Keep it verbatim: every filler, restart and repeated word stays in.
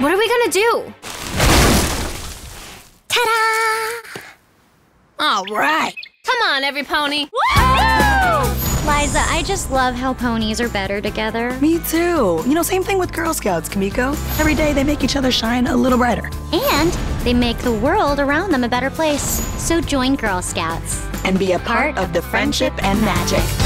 What are we gonna do? Ta-da! All right. Come on, every pony. Liza, I just love how ponies are better together. Me too. You know, same thing with Girl Scouts, Kimiko. Every day they make each other shine a little brighter. And they make the world around them a better place. So join Girl Scouts. And be a part of the friendship and magic.